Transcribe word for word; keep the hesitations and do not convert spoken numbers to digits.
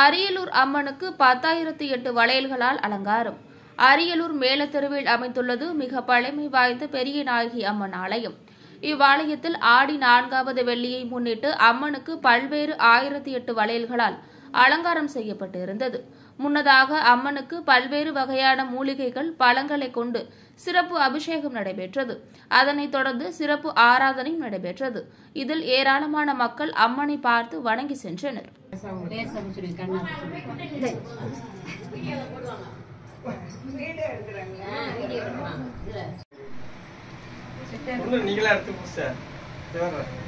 அரியலூர் அம்மனுக்கு பத்தாயிரத்து எட்டு வளையல்களால் அலங்காரம். அரியலூர் மேலத்தெருவில் அமைந்துள்ளது மிக பழமை வாய்ந்த பெரிய நாயகி அம்மன் ஆலயம். இவ்வாலயத்தில் ஆடி நான்காவது வெள்ளியை முன்னிட்டு அம்மனுக்கு பல்வேறு ஆயிரத்தி எட்டு வளையல்களால் அலங்காரம் செய்யப்பட்டிருந்தது. முன்னதாக அம்மனுக்கு பல்வேறு வகையான மூலிகைகள், பழங்களை கொண்டு சிறப்பு அபிஷேகம் நடைபெற்றது. அதனைத் தொடர்ந்து சிறப்பு ஆராதனை நடைபெற்றது. இதில் ஏராளமான மக்கள் அம்மனை பார்த்து வணங்கி சென்றனர். நீங்களே எடுத்து